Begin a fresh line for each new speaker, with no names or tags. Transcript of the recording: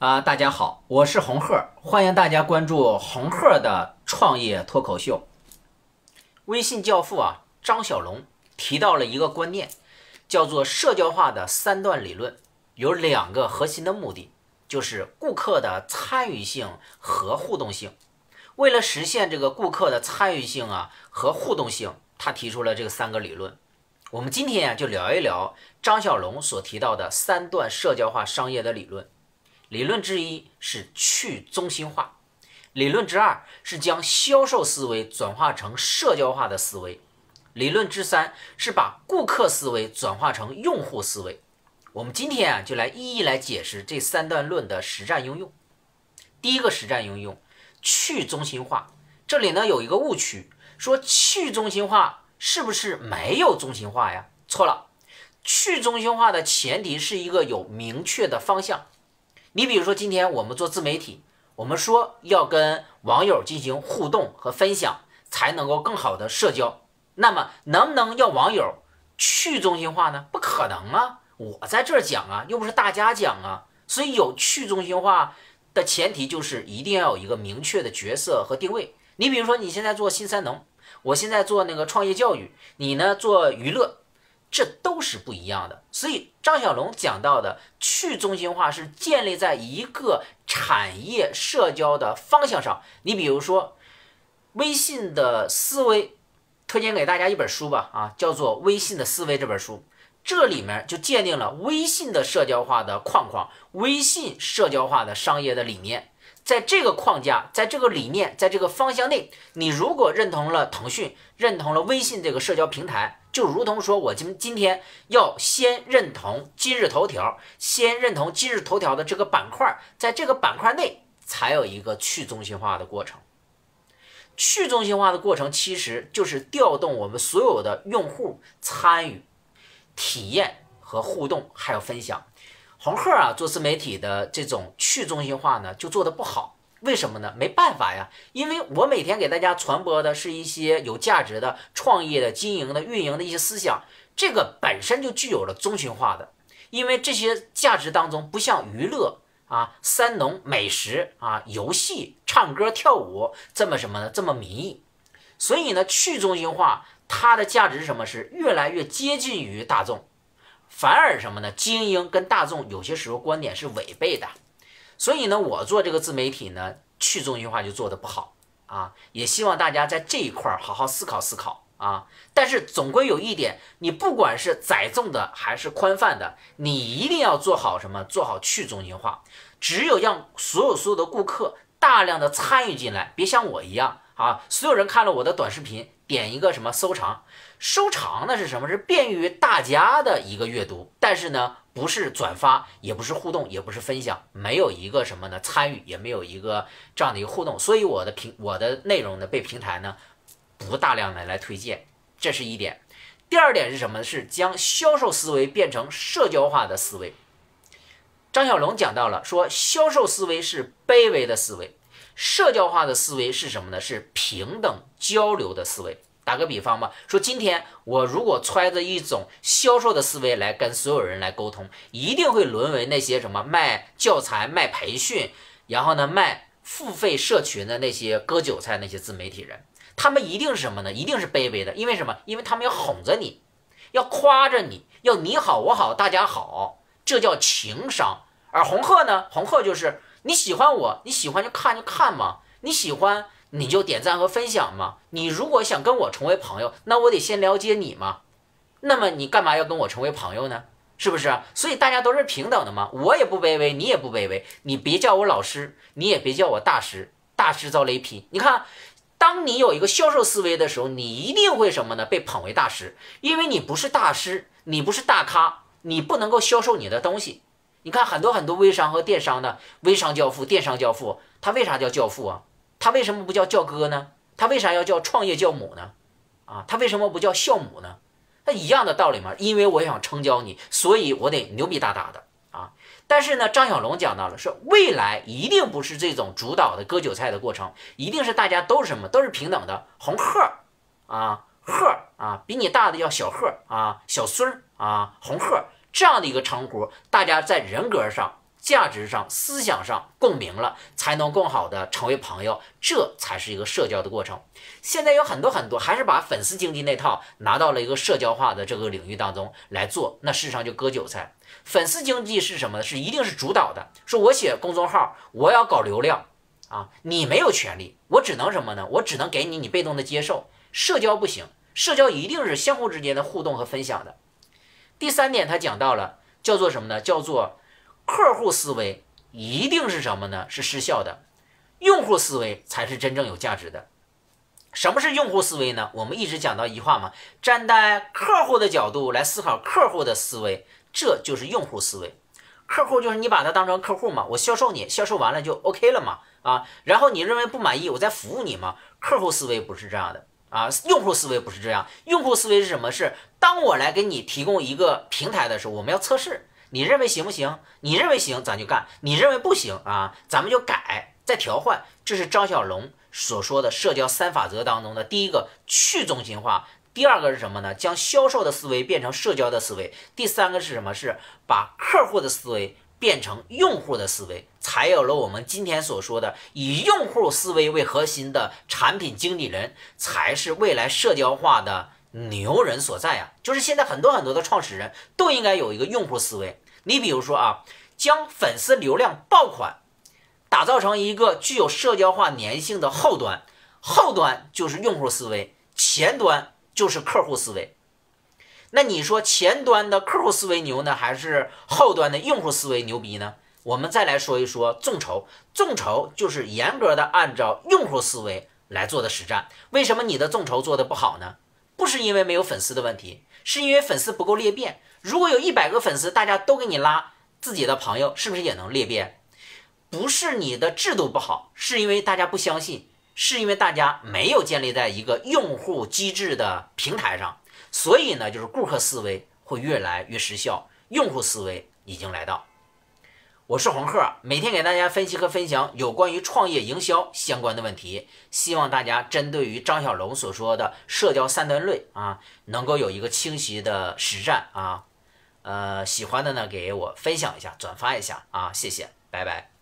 大家好，我是红鹤，欢迎大家关注红鹤的创业脱口秀。微信教父张小龙提到了一个观念，叫做社交化的三段理论，有两个核心的目的，就是顾客的参与性和互动性。为了实现这个顾客的参与性和互动性，他提出了这个三个理论。我们今天就聊一聊张小龙所提到的三段社交化商业的理论。理论之一是去中心化，理论之二是将销售思维转化成社交化的思维，理论之三是把顾客思维转化成用户思维。我们今天就来一一来解释这三段论的实战应用。第一个实战应用，去中心化。这里呢有一个误区，说去中心化是不是没有中心化呀？错了，去中心化的前提是一个有明确的方向。你比如说今天我们做自媒体，我们说要跟网友进行互动和分享，才能够更好的社交。那么能不能要网友去中心化呢？不可能啊，我在这儿讲又不是大家讲所以有去中心化的前提就是一定要有一个明确的角色和定位。你比如说你现在做新三农，我现在做那个创业教育，你呢做娱乐，这都是不一样的。所以张小龙讲到的去中心化是建立在一个产业社交的方向上。你比如说微信的思维，推荐给大家一本书吧叫做《微信的思维》这本书，这里面就界定了微信的社交化的框框，微信社交化的商业的理念。在这个框架，在这个理念，在这个方向内，你如果认同了腾讯，认同了微信这个社交平台，就如同说我今天要先认同今日头条，先认同今日头条的这个板块，在这个板块内才有一个去中心化的过程。去中心化的过程其实就是调动我们所有的用户参与、体验和互动，还有分享。红鹤做自媒体的这种去中心化呢，就做得不好。为什么呢？没办法呀，因为我每天给大家传播的是一些有价值的创业的、经营的、运营的一些思想，这个本身就具有了中心化的。因为这些价值当中不像娱乐三农、美食游戏、唱歌、跳舞这么什么呢？这么民意。所以呢，去中心化它的价值是什么？是越来越接近于大众。反而什么呢？精英跟大众有些时候观点是违背的。所以呢，我做这个自媒体呢，去中心化就做得不好也希望大家在这一块好好思考思考但是总归有一点，你不管是载重的还是宽泛的，你一定要做好什么？做好去中心化。只有让所有的顾客大量的参与进来，别像我一样所有人看了我的短视频，点一个什么收藏，收藏呢是什么？是便于大家的一个阅读，但是呢不是转发，也不是互动，也不是分享，没有一个什么呢参与，也没有一个这样的一个互动，所以我的内容呢被平台呢不大量的来推荐，这是一点。第二点是什么？是将销售思维变成社交化的思维。张小龙讲到了，说销售思维是卑微的思维，社交化的思维是什么呢？是平等交流的思维。打个比方吧，说今天我如果揣着一种销售的思维来跟所有人来沟通，一定会沦为那些什么卖教材、卖培训，然后呢卖付费社群的那些割韭菜那些自媒体人。他们一定是什么呢？一定是卑微的。因为什么？因为他们要哄着你，要夸着你，要你好我好大家好，这叫情商。而红鹤呢？红鹤就是你喜欢我，你喜欢就看嘛，你喜欢你就点赞和分享嘛。你如果想跟我成为朋友，那我得先了解你嘛。那么你干嘛要跟我成为朋友呢？是不是？所以大家都是平等的嘛，我也不卑微，你也不卑微。你别叫我老师，你也别叫我大师，大师遭雷劈。你看，当你有一个销售思维的时候，你一定会什么呢？被捧为大师，因为你不是大师，你不是大咖，你不能够销售你的东西。你看很多微商和电商的微商教父、电商教父，他为啥叫教父他为什么不叫教哥呢？他为啥要叫创业教母呢？他为什么不叫校母呢？他一样的道理嘛，因为我想成交你，所以我得牛逼大大的但是呢，张小龙讲到了，说未来一定不是这种主导的割韭菜的过程，一定是大家都是什么？都是平等的。红鹤鹤比你大的叫小鹤小孙红鹤这样的一个称呼，大家在人格上价值上、思想上共鸣了，才能更好的成为朋友，这才是一个社交的过程。现在有很多还是把粉丝经济那套拿到了一个社交化的这个领域当中来做，那事实上就割韭菜。粉丝经济是什么呢？一定是主导的，说我写公众号，我要搞流量啊，你没有权利，我只能什么呢？我只能给你被动的接受。社交不行，社交一定是相互之间的互动和分享的。第3点，他讲到了叫做什么呢？叫做客户思维一定是什么呢？是失效的，用户思维才是真正有价值的。什么是用户思维呢？我们一直讲到一句话嘛，站在客户的角度来思考客户的思维，这就是用户思维。客户就是你把它当成客户嘛，我销售你，销售完了就 OK 了嘛，然后你认为不满意，我再服务你嘛。客户思维不是这样的用户思维不是这样。用户思维是什么？是当我来给你提供一个平台的时候，我们要测试，你认为行不行？你认为行，咱就干；你认为不行咱们就改，再调换。这是张小龙所说的社交3法则当中的第一个，去中心化。第2个是什么呢？将销售的思维变成社交的思维。第3个是什么？是把客户的思维变成用户的思维，才有了我们今天所说的以用户思维为核心的产品经理人，才是未来社交化的牛人所在就是现在很多的创始人都应该有一个用户思维。你比如说将粉丝流量爆款打造成一个具有社交化粘性的后端，后端就是用户思维，前端就是客户思维。那你说前端的客户思维牛呢，还是后端的用户思维牛逼呢？我们再来说一说众筹。众筹就是严格的按照用户思维来做的实战。为什么你的众筹做的不好呢？不是因为没有粉丝的问题，是因为粉丝不够裂变。如果有100个粉丝，大家都给你拉自己的朋友，是不是也能裂变？不是你的制度不好，是因为大家不相信，是因为大家没有建立在一个用户机制的平台上。所以呢，就是顾客思维会越来越失效，用户思维已经来到。我是红鹤，每天给大家分析和分享有关于创业营销相关的问题，希望大家针对于张小龙所说的社交3段论能够有一个清晰的实战喜欢的呢给我分享一下，转发一下谢谢，拜拜。